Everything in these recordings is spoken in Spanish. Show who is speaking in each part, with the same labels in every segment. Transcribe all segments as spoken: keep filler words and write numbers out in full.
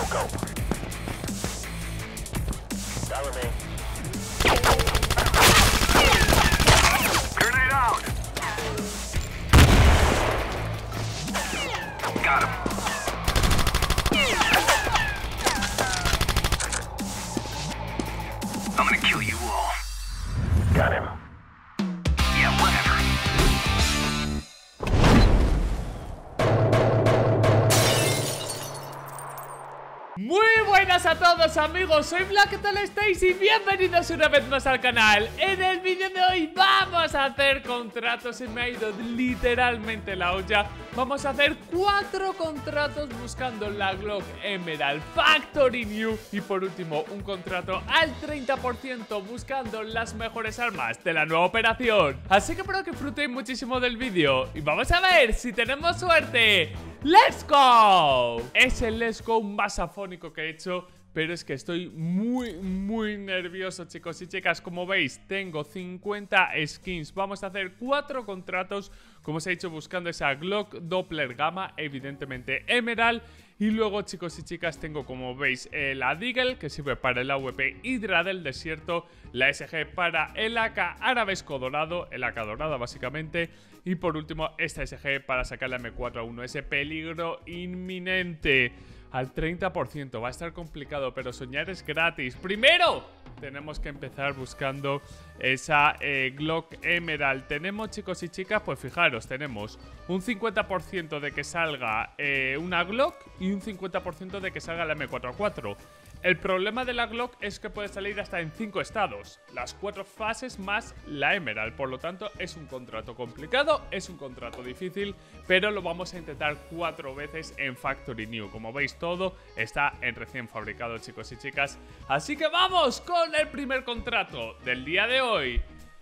Speaker 1: Muy buenas a todos amigos, soy Black, ¿qué tal estáis? Y bienvenidos una vez más al canal. En el vídeo de hoy vamos a hacer contratos, se me ha ido literalmente la olla. Vamos a hacer cuatro contratos buscando la Glock Emerald Factory New. Y por último, un contrato al treinta por ciento buscando las mejores armas de la nueva operación. Así que espero que disfrutéis muchísimo del vídeo y vamos a ver si tenemos suerte. ¡Let's go! Es el Let's Go más afónico que he hecho, pero es que estoy muy, muy nervioso, chicos y chicas. Como veis, tengo cincuenta skins. Vamos a hacer cuatro contratos, como os he dicho, buscando esa Glock Doppler Gamma, evidentemente Emerald. Y luego, chicos y chicas, tengo, como veis, eh, la Deagle, que sirve para el A W P Hydra del Desierto, la S G para el A K Arabesco Dorado, el A K dorada básicamente, y por último esta S G para sacar la M cuatro A uno, ese peligro inminente. Al treinta por ciento, va a estar complicado, pero soñar es gratis. Primero tenemos que empezar buscando esa eh, Glock Emerald. Tenemos, chicos y chicas, pues fijaros, tenemos un cincuenta por ciento de que salga eh, una Glock y un cincuenta por ciento de que salga la M cuatro A cuatro. El problema de la Glock es que puede salir hasta en cinco estados, las cuatro fases más la Emerald. Por lo tanto, es un contrato complicado, es un contrato difícil, pero lo vamos a intentar cuatro veces en Factory New. Como veis, todo está en recién fabricado, chicos y chicas. Así que vamos con el primer contrato del día de hoy.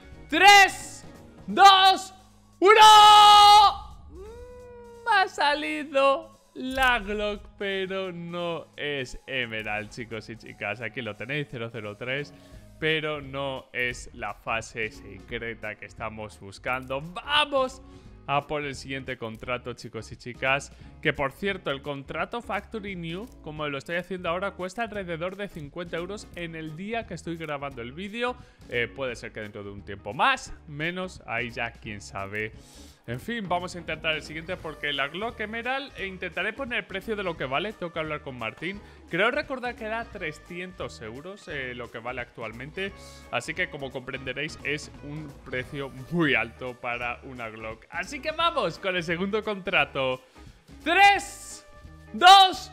Speaker 1: tres, dos, uno. Mm, ha salido la Glock, pero no es Emerald, chicos y chicas. Aquí lo tenéis, cero cero tres, pero no es la fase secreta que estamos buscando. ¡Vamos a por el siguiente contrato, chicos y chicas! Que, por cierto, el contrato Factory New, como lo estoy haciendo ahora, cuesta alrededor de cincuenta euros en el día que estoy grabando el vídeo. eh, Puede ser que dentro de un tiempo más, menos, ahí ya quién sabe. En fin, vamos a intentar el siguiente porque la Glock Emerald e intentaré poner el precio de lo que vale. Tengo que hablar con Martín. Creo recordar que era trescientos euros eh, lo que vale actualmente. Así que, como comprenderéis, es un precio muy alto para una Glock. Así que vamos con el segundo contrato. tres, dos,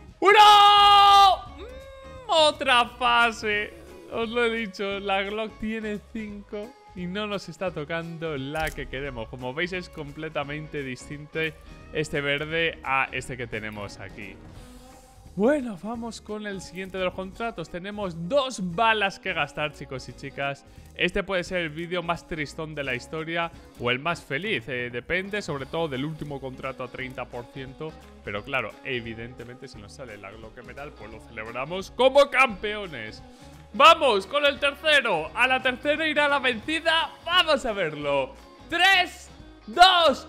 Speaker 1: uno. Mm, otra fase. Os lo he dicho, la Glock tiene cinco y no nos está tocando la que queremos. Como veis, es completamente distinto este verde a este que tenemos aquí. Bueno, vamos con el siguiente de los contratos. Tenemos dos balas que gastar, chicos y chicas. Este puede ser el vídeo más tristón de la historia o el más feliz. Eh, depende sobre todo del último contrato a treinta por ciento. Pero claro, evidentemente si nos sale la Glock Emerald, pues lo celebramos como campeones. Vamos con el tercero. A la tercera irá la vencida. Vamos a verlo. tres, dos,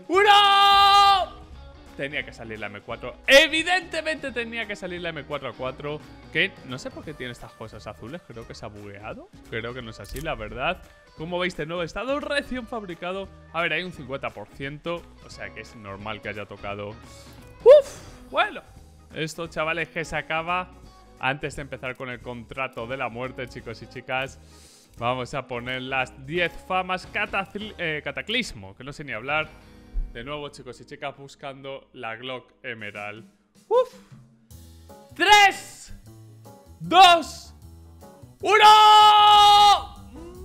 Speaker 1: uno. Tenía que salir la M cuatro. Evidentemente tenía que salir la M cuatro A cuatro. Que no sé por qué tiene estas cosas azules. Creo que se ha bugueado. Creo que no es así, la verdad. Como veis, de nuevo estado recién fabricado. A ver, hay un cincuenta por ciento. O sea que es normal que haya tocado. Uf, bueno. Esto, chavales, que se acaba. Antes de empezar con el contrato de la muerte, chicos y chicas, vamos a poner las diez famas eh, cataclismo, que no sé ni hablar. De nuevo, chicos y chicas, buscando la Glock Emerald. Uf. tres, dos, uno.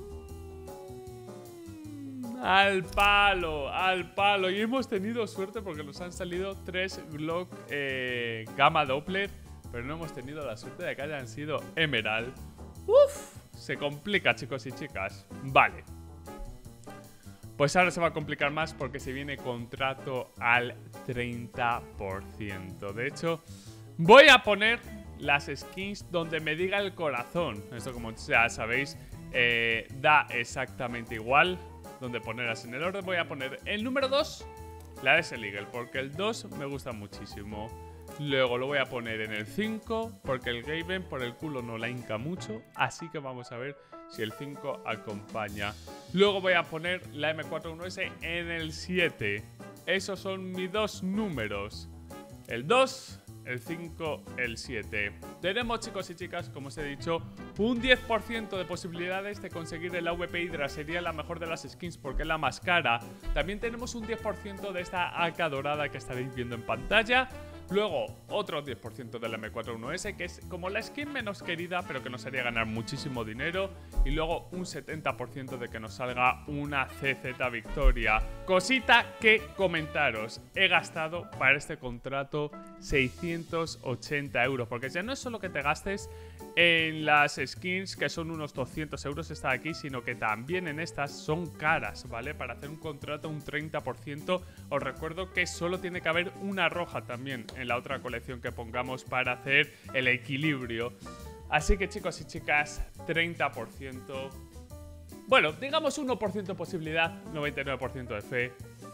Speaker 1: Al palo, al palo. Y hemos tenido suerte porque nos han salido tres Glock eh, Gamma Doppler, pero no hemos tenido la suerte de que hayan sido Emerald. Uf, se complica, chicos y chicas. Vale. Pues ahora se va a complicar más porque se viene contrato al treinta por ciento. De hecho, voy a poner las skins donde me diga el corazón. Esto, como ya sabéis, eh, da exactamente igual donde ponerlas en el orden. Voy a poner el número dos, la de Eagle, porque el dos me gusta muchísimo. Luego lo voy a poner en el cinco, porque el Gaben por el culo no la hinca mucho. Así que vamos a ver si el cinco acompaña. Luego voy a poner la eme cuatro uno ese en el siete. Esos son mis dos números. El dos, el cinco, el siete. Tenemos, chicos y chicas, como os he dicho, un diez por ciento de posibilidades de conseguir el A V P Hydra. Sería la mejor de las skins porque es la más cara. También tenemos un diez por ciento de esta A K dorada que estaréis viendo en pantalla. Luego, otro diez por ciento de la eme cuatro uno ese, que es como la skin menos querida, pero que nos haría ganar muchísimo dinero. Y luego un setenta por ciento de que nos salga una ce zeta Victoria. Cosita que comentaros. He gastado para este contrato seiscientos ochenta euros. Porque ya no es solo que te gastes en las skins, que son unos doscientos euros esta de aquí, sino que también en estas son caras, ¿vale? Para hacer un contrato un treinta por ciento. Os recuerdo que solo tiene que haber una roja también en la otra colección que pongamos para hacer el equilibrio. Así que, chicos y chicas, treinta por ciento. Bueno, digamos uno por ciento posibilidad, noventa y nueve por ciento de fe.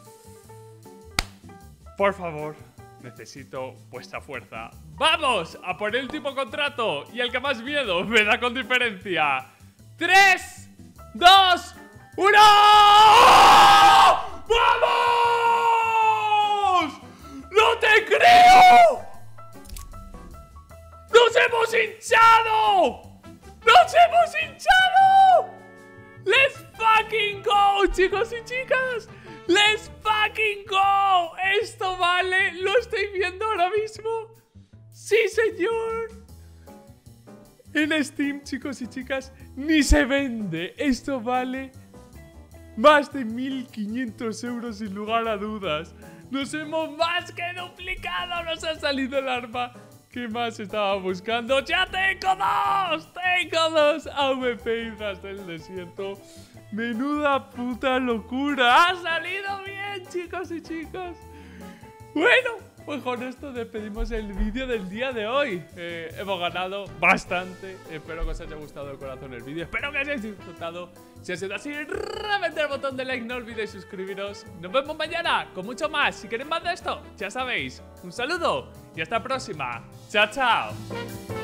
Speaker 1: Por favor, necesito vuestra fuerza. ¡Vamos! A por el último contrato. Y el que más miedo me da con diferencia. tres, dos, uno. ¡Vamos! ¡No te creo! ¡Nos hemos hinchado! ¡Nos hemos hinchado! ¡Let's fucking go, chicos y chicas! ¡Let's fucking go! Esto vale, lo estoy viendo ahora mismo. ¡Sí, señor! En Steam, chicos y chicas, ni se vende. Esto vale más de mil quinientos euros sin lugar a dudas. Nos hemos más que duplicado. Nos ha salido el arma que más estaba buscando. ¡Ya tengo dos! ¡Tengo dos A V P Hydras del desierto! ¡Menuda puta locura! ¡Ha salido bien, chicos y chicas! Bueno, pues con esto despedimos el vídeo del día de hoy. eh, Hemos ganado bastante. Espero que os haya gustado de corazón el vídeo. Espero que hayáis disfrutado. Si ha sido así, reventad el botón de like. No olvidéis suscribiros. Nos vemos mañana con mucho más. Si queréis más de esto, ya sabéis. Un saludo y hasta la próxima. Chao, chao.